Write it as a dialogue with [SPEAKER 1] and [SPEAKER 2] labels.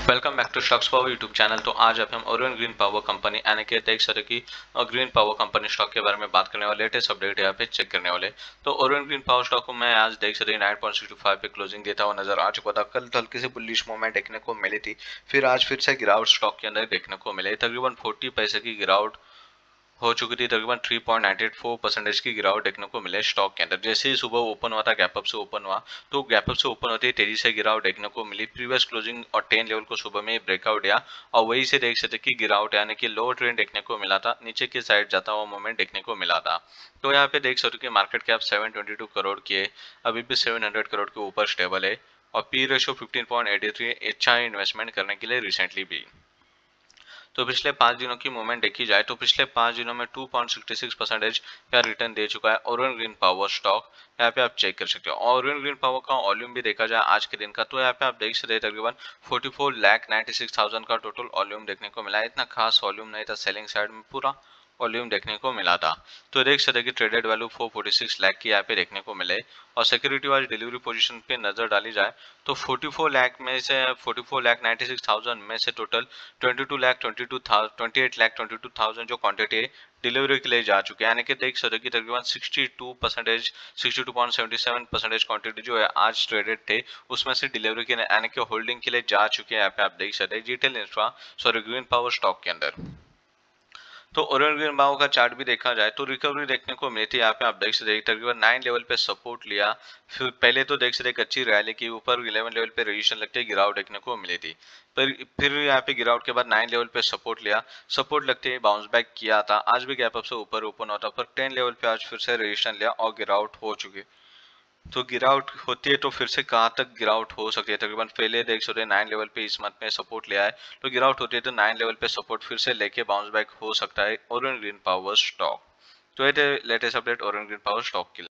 [SPEAKER 1] Welcome back to stocks power YouTube channel. तो आज अब हम ओरियन ग्रीन पावर कंपनी यानी कि देख सकते कि ग्रीन पावर कंपनी स्टॉक के बारे में बात करने वाले, लेटेस्ट अपडेट यहाँ पे चेक करने वाले। तो ओरियन ग्रीन पावर स्टॉक को मैं आज देख सकते 9.65 पे क्लोजिंग देता हुआ नजर आ चुका था। कल हल्की से बुलिश मूवमेंट देखने को मिली थी, फिर आज फिर से गिरावट स्टॉक के अंदर देखने को मिले। तकरीबन 40 पैसे की गिरावट हो चुकी थी। तकरीबन 3.94% की गिरावट देखने को मिले स्टॉक के अंदर। जैसे ही सुबह ओपन हुआ था, गैपअप से ओपन हुआ, तो गैपअप से ओपन होते ही तेजी से गिरावट देखने को मिली। प्रीवियस क्लोजिंग और 10 लेवल को सुबह में ब्रेकआउट दिया और वही से देख सकते कि गिरावट यानी कि लो ट्रेंड देखने को मिला था, नीचे की साइड जाता हुआ मूवमेंट देखने को मिला था। तो यहाँ पे देख सकते कि मार्केट कैप 722 करोड़ की है, अभी भी 700 करोड़ के ऊपर स्टेबल है और पी रेशो 15.83 अच्छा है इन्वेस्टमेंट करने के लिए रिसेंटली भी। तो पिछले 5 दिनों की मूवमेंट देखी जाए तो पिछले 5 दिनों में 2.66% का रिटर्न दे चुका है ओरियन ग्रीन पावर स्टॉक। यहाँ पे आप चेक कर सकते हो। ओरियन ग्रीन पावर का वॉल्यूम भी देखा जाए आज के दिन का, तो यहाँ पे आप देख सकते हैं तकरीबन 44,96,000 का टोटल वॉल्यूम देखने को मिला है। इतना खास वॉल्यूम नहीं था, सेलिंग साइड में पूरा वॉल्यूम देखने को मिला था। तो देख सकते कि ट्रेडेड वैल्यू 446 लाख की यहाँ पे देखने को मिले। और सिक्योरिटी वाइज डिलीवरी पोजीशन पे नजर डाली जाए तो 44 लाख में से 44,96,000 में से टोटल 28,22,000 जो क्वांटिटी डिलीवरी के लिए जा चुके हैं, यानी कि देख सकते कि तकरीबन 62%, 62.77% क्वांटिटी जो है आज ट्रेडेड थे, उसमें से डिलीवरी के यानी कि होल्डिंग के लिए जा चुके हैं। यहाँ पे आप देख सकते हैं जीटेल infra sorry green power stock के अंदर। तो ओरियन ग्रीन पावर का चार्ट भी देखा जाए तो रिकवरी देखने को मिली थी। यहाँ पे आप देख सकते हैं तकरीबन 9 लेवल पे सपोर्ट लिया, फिर पहले तो देख सकते एक अच्छी रैली की ऊपर 11 लेवल पे रजिस्ट्रेशन लगते ही गिरावट देखने को मिली थी। फिर यहाँ पे गिरावट के बाद 9 लेवल पे सपोर्ट लिया, सपोर्ट लगते ही बाउंस बैक किया था। आज भी गैप अप से ऊपर ओपन होता, पर 10 लेवल पे आज फिर से रजिस्ट्रेशन लिया और गिरावट हो चुकी। तो गिरावट होती है तो फिर से कहाँ तक गिरावट हो सकती है? तकरीबन पहले देख सकते हैं 9 लेवल पे इस मंथ में सपोर्ट लिया है, तो गिरावट होती है तो 9 लेवल पे सपोर्ट फिर से लेके बाउंस बैक हो सकता है ओरियन ग्रीन पावर स्टॉक। तो ये थे latest update Orient green power stock के लिए।